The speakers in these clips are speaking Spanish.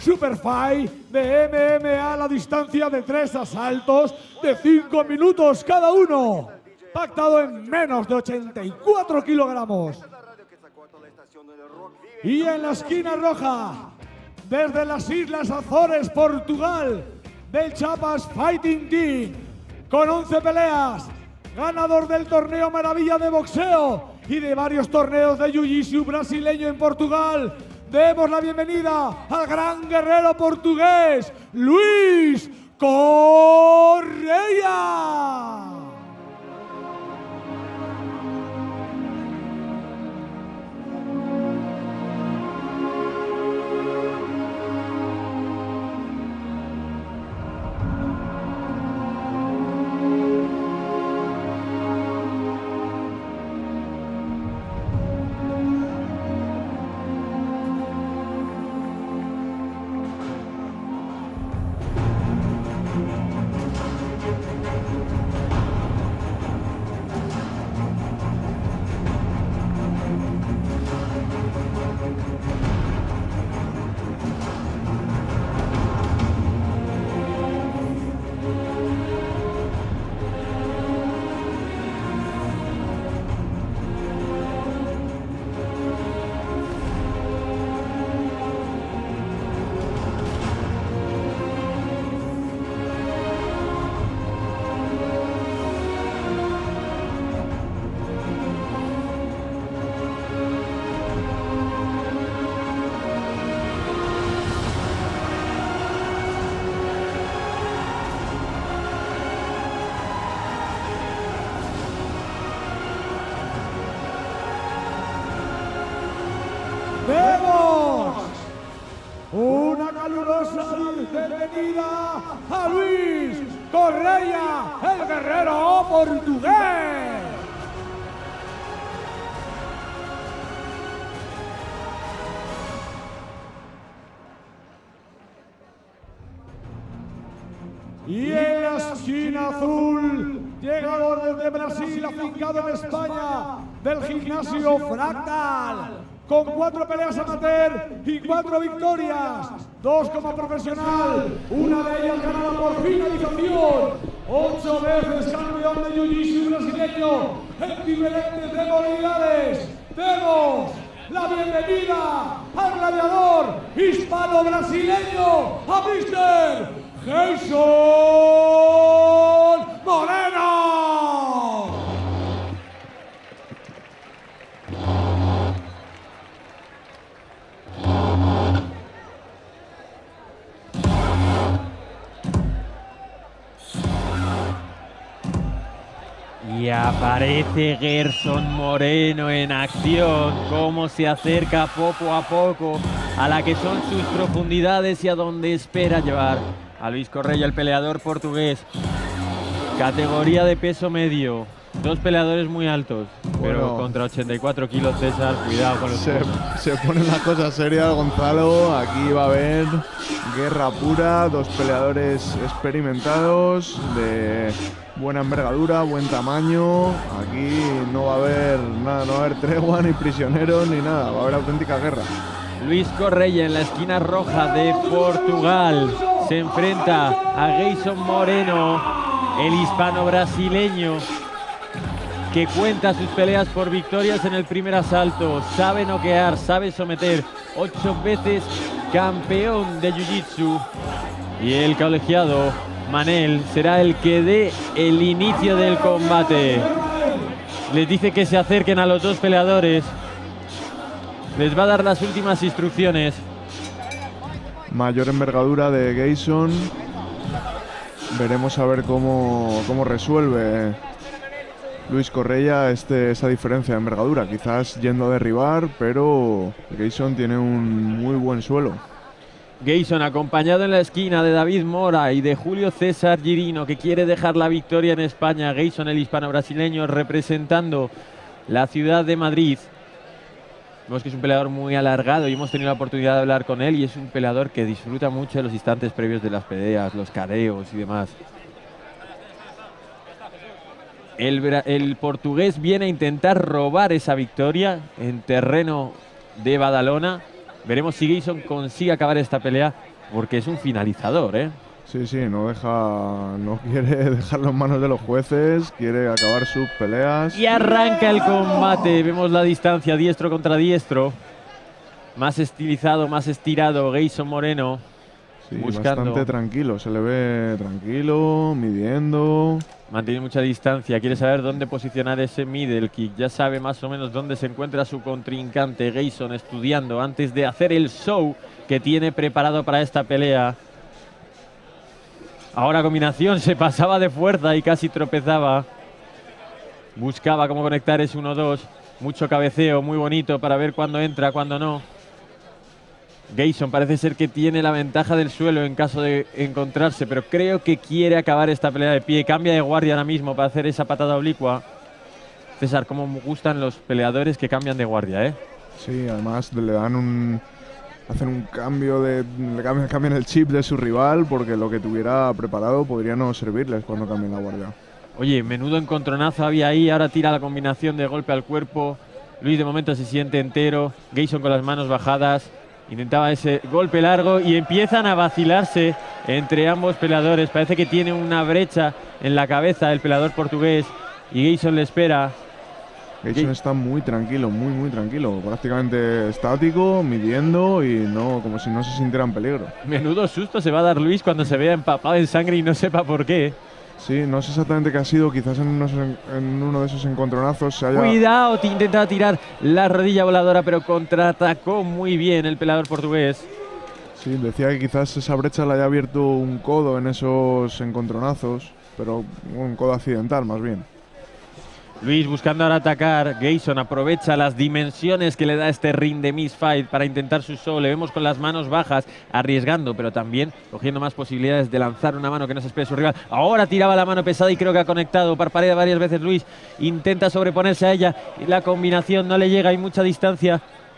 Superfight de MMA a la distancia de 3 asaltos de 5 minutos cada uno. Pactado en menos de 84 kilogramos. Y en la esquina roja, desde las Islas Azores, Portugal, del Chapas Fighting Team, con 11 peleas, ganador del torneo Maravilla de boxeo y de varios torneos de jiu-jitsu brasileño en Portugal. Demos la bienvenida al gran guerrero portugués, Luis Correia. Demos una calurosa bienvenida a Luis Correia, el guerrero portugués. Y en la esquina azul, llegador desde Brasil, afincado en España, del gimnasio Fractal, con 4 peleas amateur y 4 victorias, 2 como profesional, una de ellas ganada por finalización, 8 veces campeón de jiu-jitsu brasileño en diferentes modalidades. Demos la bienvenida al gladiador hispano-brasileño, a Mr. Jason Moreno. Y aparece Gerson Moreno en acción, cómo se acerca poco a poco a la que son sus profundidades y a donde espera llevar a Luis Correia, el peleador portugués. Categoría de peso medio, 2 peleadores muy altos, pero contra 84 kilos, César, cuidado con los se pone una cosa seria, Gonzalo. Aquí va a haber guerra pura, 2 peleadores experimentados, de buena envergadura, buen tamaño. Aquí no va a haber nada, no va a haber tregua, ni prisioneros, ni nada. Va a haber auténtica guerra. Luis Correia en la esquina roja de Portugal se enfrenta a Gerson Moreno, el hispano-brasileño, que cuenta sus peleas por victorias en el primer asalto. Sabe noquear, sabe someter, 8 veces campeón de jiu-jitsu. Y el colegiado Manel será el que dé el inicio del combate. Les dice que se acerquen a los 2 peleadores. Les va a dar las últimas instrucciones. Mayor envergadura de Gerson. Veremos a ver cómo resuelve Luis Correia esa diferencia de envergadura. Quizás yendo a derribar, pero Gerson tiene un muy buen suelo. Gerson acompañado en la esquina de David Mora y de Julio César Girino, que quiere dejar la victoria en España. Gerson, el hispano-brasileño, representando la ciudad de Madrid. Vemos que es un peleador muy alargado y hemos tenido la oportunidad de hablar con él, y es un peleador que disfruta mucho de los instantes previos de las peleas, los careos y demás. El portugués viene a intentar robar esa victoria en terreno de Badalona. Veremos si Gayson consigue acabar esta pelea, porque es un finalizador, ¿eh? Sí, sí, no quiere dejarlo en manos de los jueces, quiere acabar sus peleas. Y arranca el combate. Vemos la distancia, diestro contra diestro. Más estilizado, más estirado, Gayson Moreno. Sí, buscando. bastante tranquilo, se le ve tranquilo, midiendo. Mantiene mucha distancia, quiere saber dónde posicionar ese middle kick. Ya sabe más o menos dónde se encuentra su contrincante. Gayson estudiando antes de hacer el show que tiene preparado para esta pelea. Ahora combinación, se pasaba de fuerza y casi tropezaba. Buscaba cómo conectar ese 1-2. Mucho cabeceo, muy bonito para ver cuándo entra, cuándo no. Gayson parece ser que tiene la ventaja del suelo en caso de encontrarse, pero creo que quiere acabar esta pelea de pie. Cambia de guardia ahora mismo para hacer esa patada oblicua. César, cómo me gustan los peleadores que cambian de guardia, ¿eh? Sí, además le dan hacen un cambio cambian el chip de su rival, porque lo que tuviera preparado podría no servirles cuando cambien la guardia. Oye, menudo encontronazo había ahí, ahora tira la combinación de golpe al cuerpo. Luis de momento se siente entero, Gayson con las manos bajadas, intentaba ese golpe largo y empiezan a vacilarse entre ambos peleadores. Parece que tiene una brecha en la cabeza el peleador portugués y Gayson le espera. Gayson está muy tranquilo, muy tranquilo, prácticamente estático, midiendo y como si no se sintiera en peligro. Menudo susto se va a dar Luis cuando se vea empapado en sangre y no sepa por qué. Sí, no sé exactamente qué ha sido, quizás en uno de esos encontronazos se haya... Cuidado, intentaba tirar la rodilla voladora, pero contraatacó muy bien el peleador portugués. Sí, decía que quizás esa brecha le haya abierto un codo en esos encontronazos, pero un codo accidental más bien. Luis buscando ahora atacar. Gayson aprovecha las dimensiones que le da este ring de Mixed Fight para intentar su show. Le vemos con las manos bajas, arriesgando, pero también cogiendo más posibilidades de lanzar una mano que no se espere su rival. Ahora tiraba la mano pesada y creo que ha conectado. Parpadea varias veces Luis. Intenta sobreponerse a ella. Y la combinación no le llega, hay mucha distancia.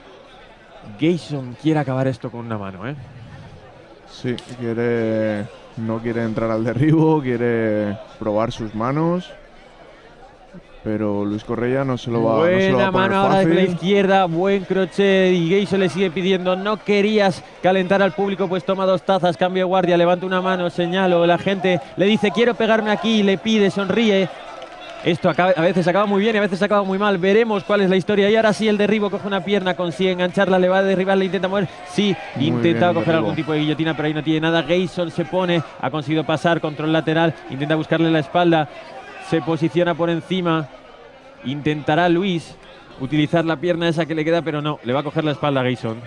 Gayson quiere acabar esto con una mano, ¿eh? Sí, no quiere entrar al derribo, quiere probar sus manos. Pero Luis Correia no se lo va a poner buena mano ahora fácil. desde la izquierda, buen crochet y Gayson le sigue pidiendo, no querías calentar al público, pues toma 2 tazas, cambio de guardia, levanta una mano, señalo, la gente le dice quiero pegarme aquí, le pide, sonríe. Esto a veces acaba muy bien y a veces acaba muy mal, veremos cuál es la historia. Y ahora sí el derribo, coge una pierna, consigue engancharla, le va a derribar, le intenta mover, sí, intenta coger algún tipo de guillotina, pero ahí no tiene nada. Gayson se pone, ha conseguido pasar, control lateral, intenta buscarle la espalda. Se posiciona por encima. Intentará Luis utilizar la pierna esa que le queda, pero no, le va a coger la espalda a Gayson.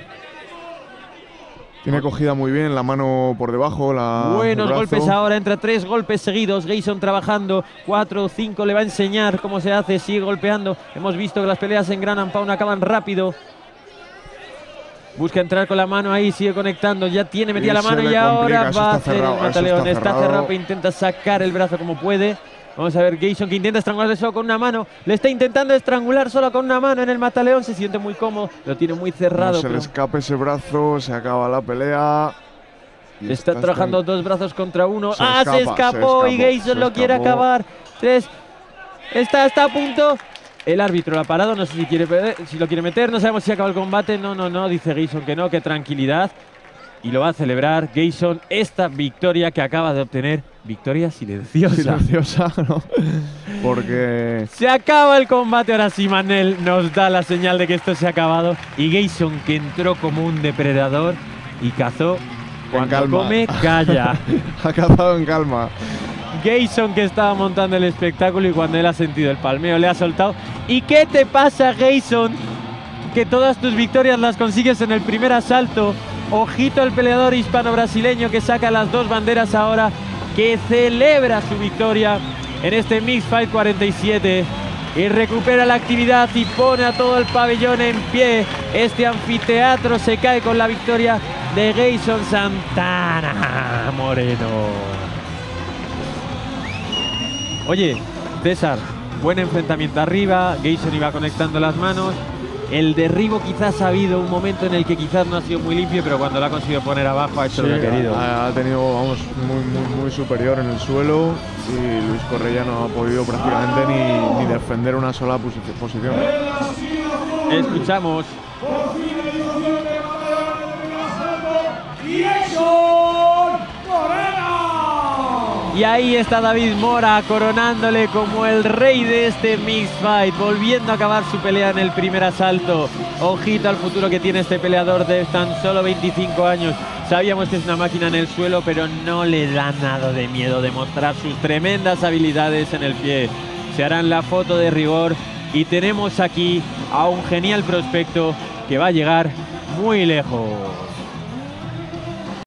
Tiene cogida muy bien la mano por debajo. Buenos golpes ahora, entra 3 golpes seguidos. Gayson trabajando, 4 o 5, le va a enseñar cómo se hace, sigue golpeando. Hemos visto que las peleas en Gran Pound acaban rápido. Busca entrar con la mano ahí, sigue conectando, ya tiene metida la mano y ahora va a hacer el mataleón. Está cerrado, pero intenta sacar el brazo como puede. Vamos a ver Gayson que intenta estrangularle solo con una mano. Le está intentando estrangular solo con una mano en el mataleón. Se siente muy cómodo, lo tiene muy cerrado. No se le escape ese brazo, se acaba la pelea. Está trabajando 2 brazos contra 1. Se escapó y Gayson lo quiere acabar. 3. Está a punto. El árbitro lo ha parado, no sé si lo quiere meter. No sabemos si acaba el combate. No, dice Gayson que no, que tranquilidad. Y lo va a celebrar Gayson esta victoria que acaba de obtener. Victoria silenciosa. Silenciosa, ¿no? Porque... Se acaba el combate, ahora sí Manel nos da la señal de que esto se ha acabado. Y Gayson que entró como un depredador y cazó. Cuando come, calla. Ha cazado en calma. Gayson que estaba montando el espectáculo y cuando él ha sentido el palmeo le ha soltado. ¿Y qué te pasa, Gayson? Que todas tus victorias las consigues en el primer asalto. Ojito al peleador hispano-brasileño que saca las 2 banderas ahora, que celebra su victoria en este Mixed Fight 47 y recupera la actividad y pone a todo el pabellón en pie. Este anfiteatro se cae con la victoria de Gayson Santana Moreno. Oye, César, buen enfrentamiento arriba, Gayson iba conectando las manos. El derribo quizás ha habido un momento en el que quizás no ha sido muy limpio, pero cuando lo ha conseguido poner abajo ha hecho lo que ha querido. Ha tenido, vamos, muy superior en el suelo y Luis Correia no ha podido prácticamente ni defender una sola posición. Escuchamos. Jason Moreno. Y ahí está David Mora coronándole como el rey de este Mixed Fight, volviendo a acabar su pelea en el primer asalto. Ojito al futuro que tiene este peleador de tan solo 25 años. Sabíamos que es una máquina en el suelo, pero no le da nada de miedo demostrar sus tremendas habilidades en el pie. Se harán la foto de rigor y tenemos aquí a un genial prospecto que va a llegar muy lejos.